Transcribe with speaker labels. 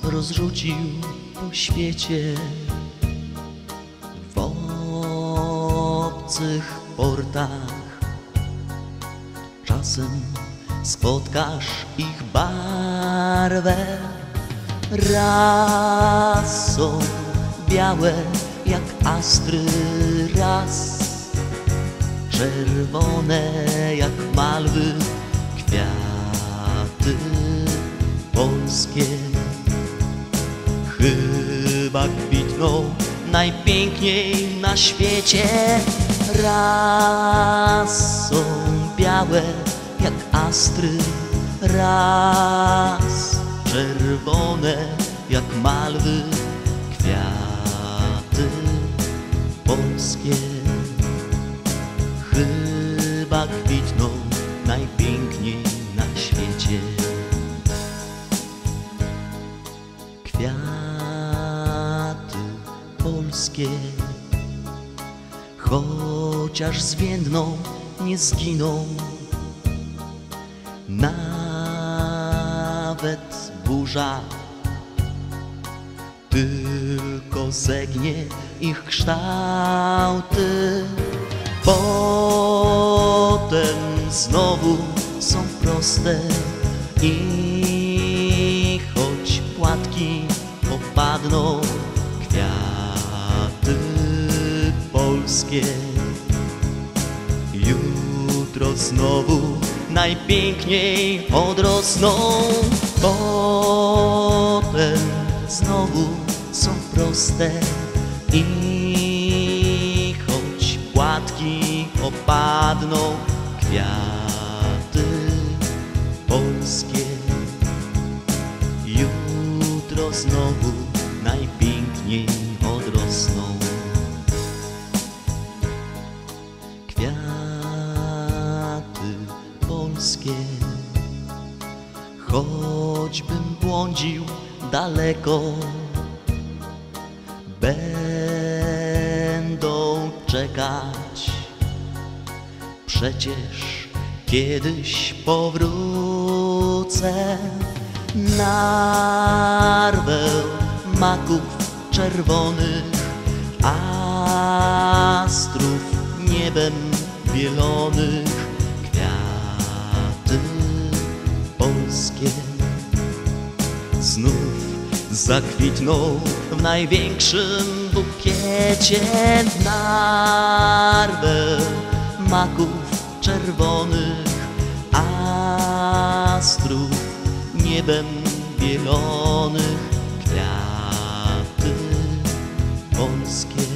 Speaker 1: rozrzucił po świecie. W obcych portach czasem spotkasz ich barwę. Raz są białe jak astry, raz czerwone jak malwy, kwiaty polskie. Chyba kwitną najpiękniej na świecie. Raz są białe jak astry, raz czerwone jak malwy, kwiaty polskie. Chyba kwitną najpiękniej na świecie. Kwiaty polskie, chociaż zwiędną, nie zginą. Nawet burza tylko zegnie ich kształty. Potem znowu są proste i choć płatki opadną, kwiaty polskie jutro znowu najpiękniej odrosną. Potem znowu są proste i choć płatki opadną, kwiaty polskie jutro znowu najpiękniej odrosną. Kwiaty polskie, choćbym błądził daleko, będą czekać. Przecież kiedyś powrócę. Narwę maków czerwonych, astrów niebem bielonych, kwiaty polskie znów zakwitną w największym bukiecie. Narwę maków czerwonych, astrów niebem bielonych, kwiaty polskie.